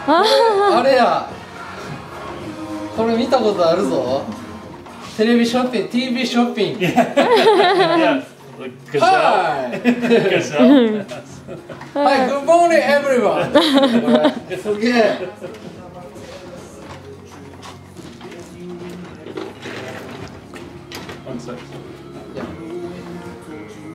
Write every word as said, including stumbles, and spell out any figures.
あれや、これ見たことあるぞ。テレビショッピング、ティーブイ ショッピング。はい。はい、Good morning everyone。すげえ。 One sec. Yeah.